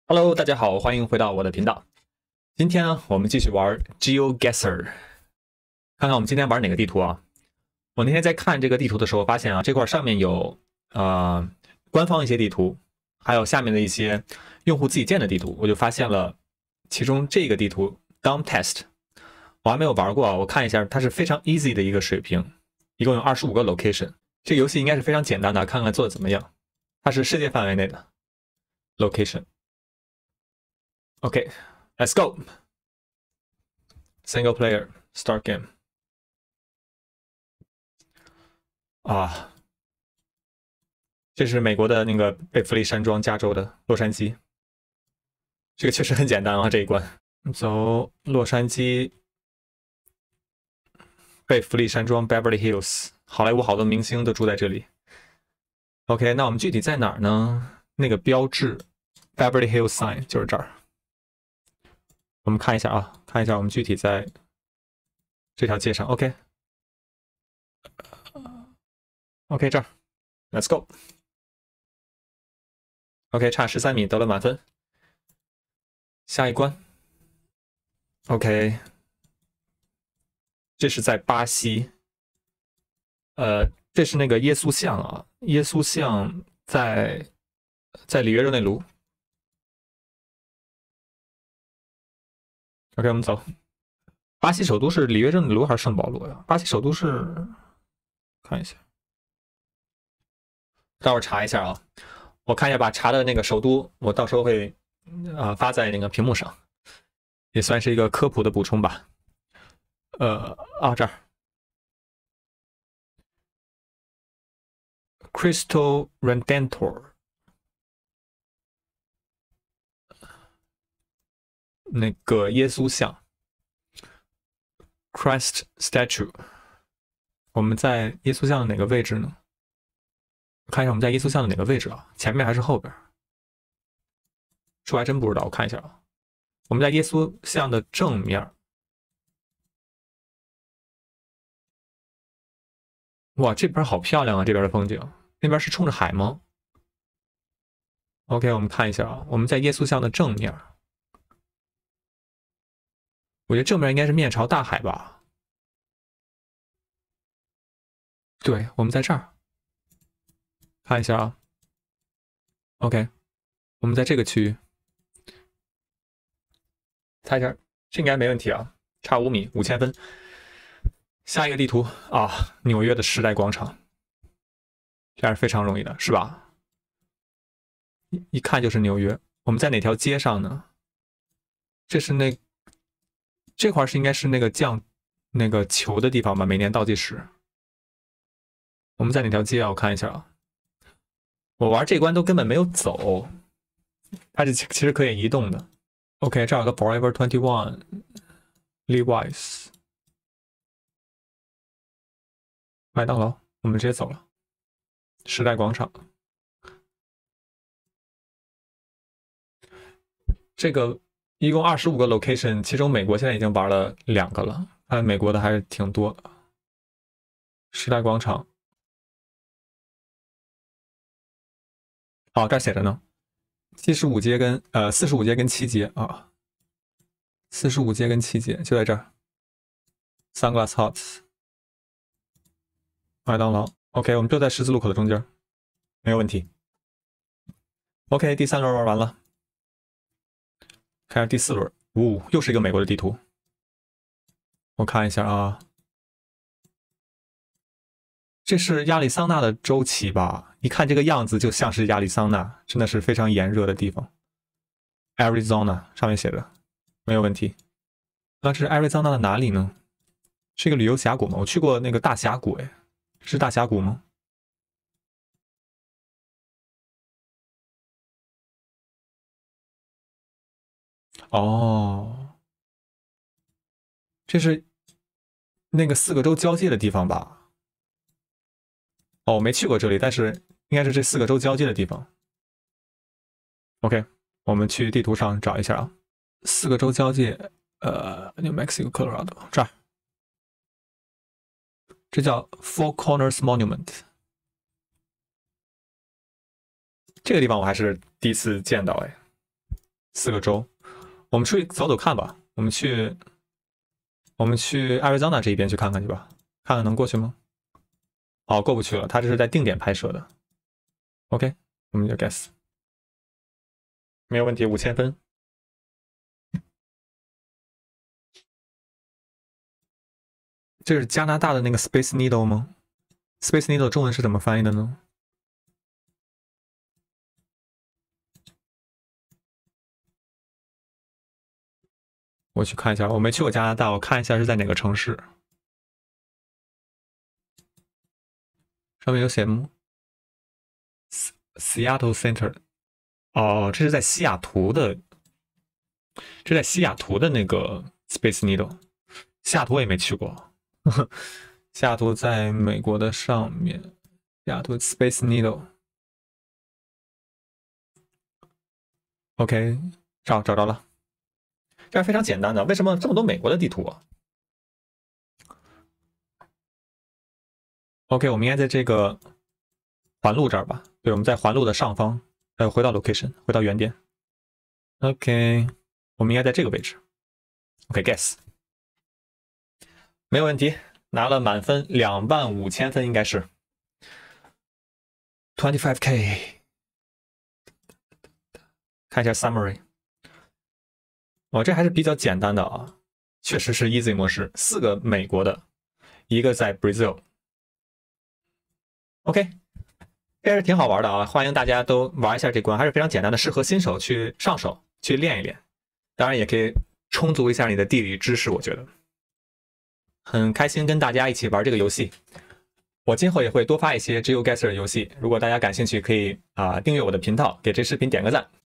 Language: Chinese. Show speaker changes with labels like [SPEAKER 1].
[SPEAKER 1] Hello，大家好，欢迎回到我的频道。今天呢，我们继续玩 GeoGuessr，看看我们今天玩哪个地图啊？我那天在看这个地图的时候，发现啊，这块上面有官方一些地图，还有下面的一些用户自己建的地图，我就发现了其中这个地图 Dump Test， 我还没有玩过啊，我看一下，它是非常 easy 的一个水平，一共有25个 location， 这个游戏应该是非常简单的，看看做的怎么样。它是世界范围内的 location。OK，let's go. Single player start game. 啊，这是美国的那个贝弗利山庄，加州的洛杉矶。这个确实很简单啊，这一关。走洛杉矶贝弗利山庄 Beverly Hills， 好莱坞好多明星都住在这里。OK， 那我们具体在哪儿呢？那个标志 Beverly Hills sign 就是这儿。我们看一下啊，看一下我们具体在这条街上。OK， 这儿 ，Let's go。OK， 差13米得了满分。下一关。OK， 这是在巴西。这是那个耶稣像啊，耶稣像在里约热内卢。OK， 我们走。巴西首都是里约热内卢还是圣保罗呀？巴西首都是，看一下，待会儿查一下啊。我看一下，把查的那个首都，我到时候会发在那个屏幕上，也算是一个科普的补充吧。这儿 Cristo Redentor， 那个耶稣像 Christ Statue， 我们在耶稣像的哪个位置呢？看一下我们在耶稣像的哪个位置啊？前面还是后边？这我还真不知道，我看一下啊。我们在耶稣像的正面。哇，这边好漂亮啊！这边的风景，那边是冲着海吗 ？OK， 我们看一下啊，我们在耶稣像的正面。我觉得正面应该是面朝大海吧？对，我们在这儿。看一下啊 ，OK， 我们在这个区域，猜一下，这应该没问题啊，差5米，5000分。下一个地图啊，纽约的时代广场，这还是非常容易的，是吧？一看就是纽约。我们在哪条街上呢？这块是应该是那个降那个球的地方吧？每年倒计时。我们在哪条街啊？我看一下啊。我玩这关都根本没有走，它是其实可以移动的。OK， 这儿有个 Forever 21 Levi's 麦当劳，我们直接走了。时代广场，这个一共25个 location， 其中美国现在已经玩了2个了，看美国的还是挺多的。时代广场，这儿写着呢，45街跟45街跟7街啊，45街跟7街就在这儿。Sunglass Hut， 麦当劳。OK， 我们就在十字路口的中间，没有问题。OK， 第3轮玩完了，看下第4轮。又是一个美国的地图。我看一下啊，这是亚利桑那的州旗吧？一看这个样子就像是亚利桑那，真的是非常炎热的地方。Arizona 上面写的，没有问题。那这是 Arizona 的哪里呢？是一个旅游峡谷吗？我去过那个大峡谷，哎，是大峡谷吗？哦，这是那个4个州交界的地方吧？我没去过这里，但是应该是这4个州交界的地方。OK， 我们去地图上找一下啊，4个州交界，New Mexico、Colorado 这儿，这叫 Four Corners Monument。这个地方我还是第一次见到，哎， 4个州，我们出去走走看吧。我们去 Arizona 这一边去看看去吧，看看能过去吗？哦，过不去了，他这是在定点拍摄的。OK， 我们就 guess， 没有问题，5000分。这是加拿大的那个 Space Needle 吗 ？Space Needle 中文是怎么翻译的呢？我去看一下，我没去过加拿大，我看一下是在哪个城市。上面有写吗 ？Seattle Center。哦，这是在西雅图的，这在西雅图的那个 Space Needle。西雅图我也没去过，西雅图在美国的上面。西雅图 Space Needle。OK， 找着了，这样非常简单的。为什么这么多美国的地图啊 ？OK， 我们应该在这个环路这儿吧？对，我们在环路的上方。回到 location， 回到原点。OK， 我们应该在这个位置。OK，guess， 没有问题，拿了满分25000分，应该是 25K。看一下 summary， 这还是比较简单的啊，确实是 easy 模式，4个美国的，一个在 Brazil。OK， 这是挺好玩的啊，欢迎大家都玩一下这关，还是非常简单的，适合新手去上手去练一练。当然也可以充足一下你的地理知识，我觉得很开心跟大家一起玩这个游戏。我今后也会多发一些 GeoGuessr 游戏，如果大家感兴趣，可以订阅我的频道，给这视频点个赞。